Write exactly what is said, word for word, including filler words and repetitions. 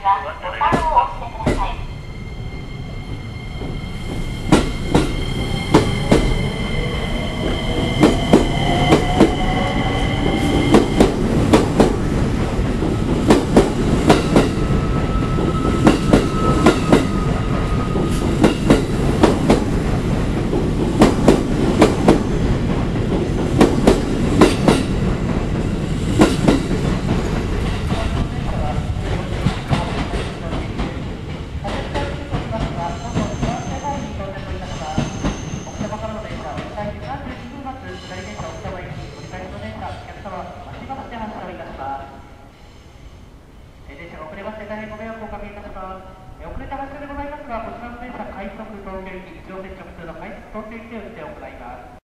はボタンを押してください。電車が遅れまして大変ご迷惑をおかけいたします。遅れた発車でございますが、こちらの電車快速東京行き、一応接直通の快速東京行きで運転を行います。